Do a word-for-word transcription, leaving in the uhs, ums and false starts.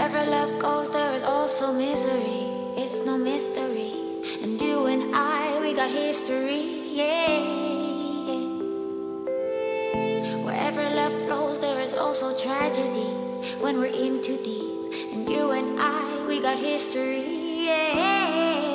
Wherever love goes, there is also misery. It's no mystery. And you and I, we got history, yeah. Wherever love flows, there is also tragedy when we're in too deep. And you and I, we got history, yeah.